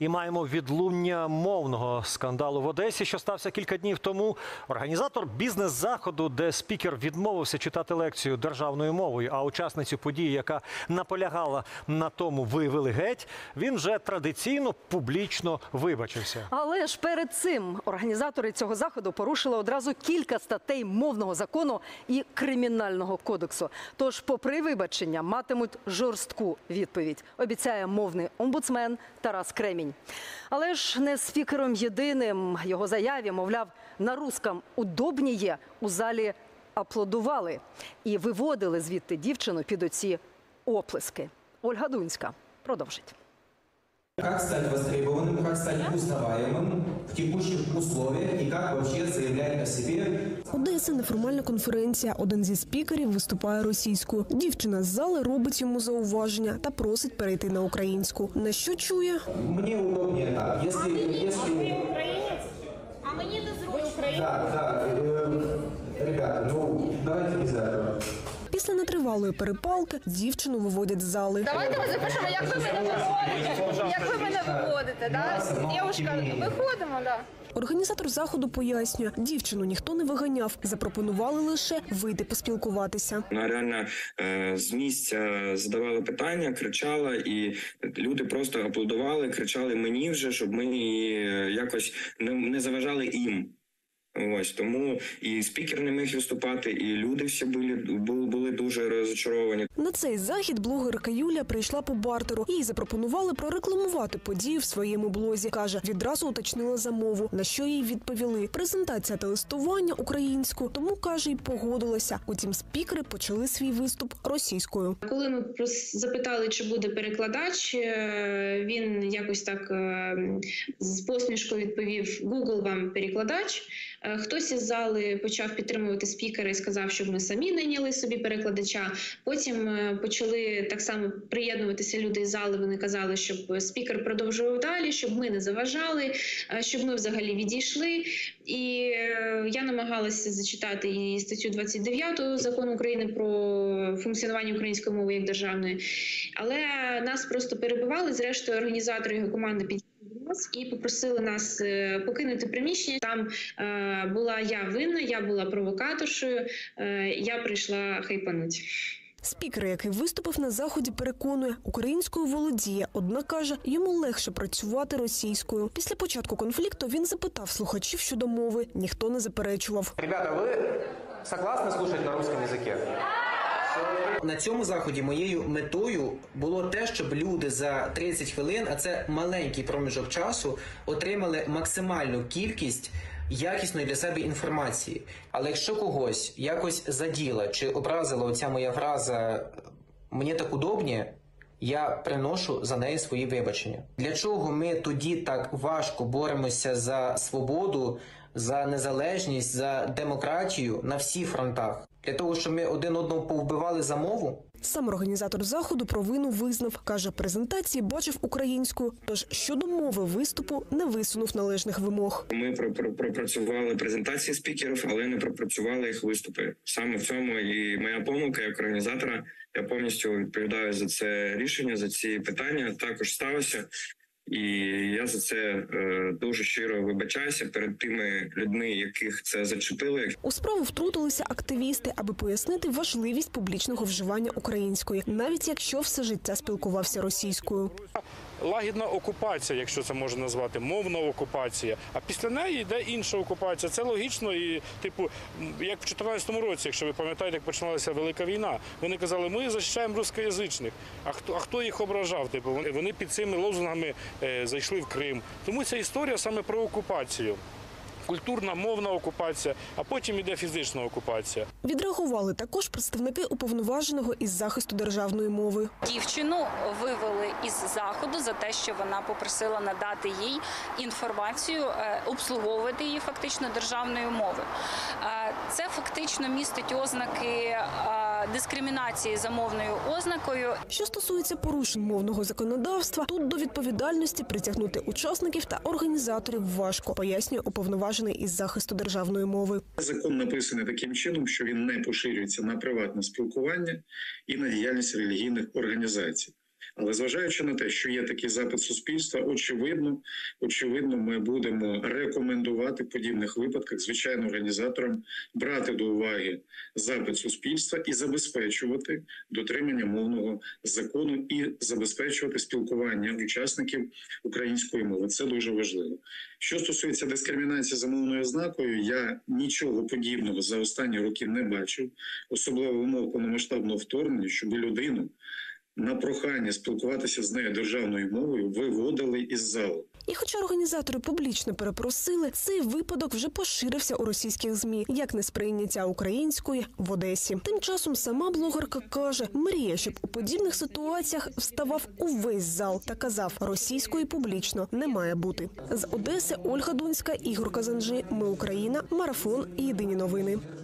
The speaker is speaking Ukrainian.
І маємо відлуння мовного скандалу в Одесі, що стався кілька днів тому. Організатор бізнес-заходу, де спікер відмовився читати лекцію державною мовою, а учасницю події, яка наполягала на тому, вивели геть, він вже традиційно публічно вибачився. Але ж перед цим організатори цього заходу порушили одразу кілька статей мовного закону і кримінального кодексу. Тож, попри вибачення, матимуть жорстку відповідь, обіцяє мовний омбудсмен Тарас Кремінь. Але ж не спікером єдиним. Його заяві, мовляв, на русском удобніє, у залі аплодували і виводили звідти дівчину під оці оплески. Ольга Дунська продовжить. Как стать востребованным, как стать узнаваемым в текущих условиях и как вообще заявлять о себе. Одеса, неформальна конференція. Один зі спікерів виступає російською. Дівчина з зали робить йому зауваження та просить перейти на українську. На що чує? Мені удобніше так. Якщо... Ви українець? А мені незручно. Так. Ребята, ну давайте без этого. Після нетривалої перепалки дівчину виводять з зали. Давайте ми запишемо, як ви мене виводите. Як ви мене виводите, да? Дівчинка, виходимо, да. Організатор заходу пояснює, дівчину ніхто не виганяв, запропонували лише вийти поспілкуватися. Вона реально з місця задавала питання, кричала, і люди просто аплодували, кричали мені вже, щоб ми якось не заважали їм. Ось тому і спікер не міг виступати, і люди всі були дуже розчаровані. На цей захід блогерка Юля прийшла по бартеру. Їй запропонували прорекламувати подію в своєму блозі. Каже, відразу уточнила за мову, на що їй відповіли. Презентація та листування українською, тому, каже, й погодилася. Утім, спікери почали свій виступ російською. Коли ми запитали, чи буде перекладач, він якось так з посмішкою відповів: «Google вам перекладач». Хтось із зали почав підтримувати спікера і сказав, щоб ми самі найняли собі перекладача. Потім почали так само приєднуватися люди із зали. Вони казали, щоб спікер продовжував далі, щоб ми не заважали, щоб ми взагалі відійшли. І я намагалася зачитати і статтю 29 Закону України про функціонування української мови як державної. Але нас просто перебивали. Зрештою, організатори його команди підійшли і попросили нас покинути приміщення. Там була я винна, я була провокаторшою, я прийшла хайпанути. Спікер, який виступив на заході, переконує, українською володіє, однак каже, йому легше працювати російською. Після початку конфлікту він запитав слухачів щодо мови. Ніхто не заперечував. Ребята, ви согласні слухати на русском язикі? На цьому заході моєю метою було те, щоб люди за 30 хвилин, а це маленький проміжок часу, отримали максимальну кількість якісної для себе інформації. Але якщо когось якось заділа чи образила оця моя фраза «мені так удобніше», я приношу за неї свої вибачення. Для чого ми тоді так важко боремося за свободу, за незалежність, за демократію на всіх фронтах? Для того, щоб ми один одного повбивали за мову? Сам організатор заходу провину визнав. Каже, презентації бачив українською, тож щодо мови виступу не висунув належних вимог. Ми пропрацювали презентації спікерів, але не пропрацювали їх виступи. Саме в цьому і моя помилка як організатора. Я повністю відповідаю за це рішення, за ці питання. Також сталося. І я за це дуже щиро вибачаюся перед тими людьми, яких це зачепили. У справу втрутилися активісти, аби пояснити важливість публічного вживання української, навіть якщо все життя спілкувався російською. Лагідна окупація, якщо це можна назвати, мовна окупація. А після неї йде інша окупація. Це логічно і, типу, як в 2014 році, якщо ви пам'ятаєте, як починалася Велика війна, вони казали, ми захищаємо рускоязичних. А хто їх ображав? Типу, вони під цими лозунгами зайшли в Крим. Тому ця історія саме про окупацію. Культурна, мовна окупація, а потім іде фізична окупація. Відреагували також представники уповноваженого із захисту державної мови. Дівчину вивели із заходу за те, що вона попросила надати їй інформацію, обслуговувати її фактично державною мовою. Це фактично містить ознаки дискримінації за мовною ознакою. Що стосується порушень мовного законодавства, тут до відповідальності притягнути учасників та організаторів важко, пояснює уповноважений із захисту державної мови. Закон написаний таким чином, що він не поширюється на приватне спілкування і на діяльність релігійних організацій. Але зважаючи на те, що є такий запит суспільства, очевидно, ми будемо рекомендувати в подібних випадках, звичайно, організаторам брати до уваги запит суспільства і забезпечувати дотримання мовного закону і забезпечувати спілкування учасників української мови. Це дуже важливо. Що стосується дискримінації за мовною ознакою, я нічого подібного за останні роки не бачив, особливо в умовах повномасштабного вторгнення, щоб людину на прохання спілкуватися з нею державною мовою виводили із залу. І хоча організатори публічно перепросили, цей випадок вже поширився у російських ЗМІ, як несприйняття української в Одесі. Тим часом сама блогерка каже, мріє, щоб у подібних ситуаціях вставав увесь зал та казав, російської публічно не має бути. З Одеси Ольга Дунська, Ігор Казанжи. Ми Україна. Марафон. Єдині новини.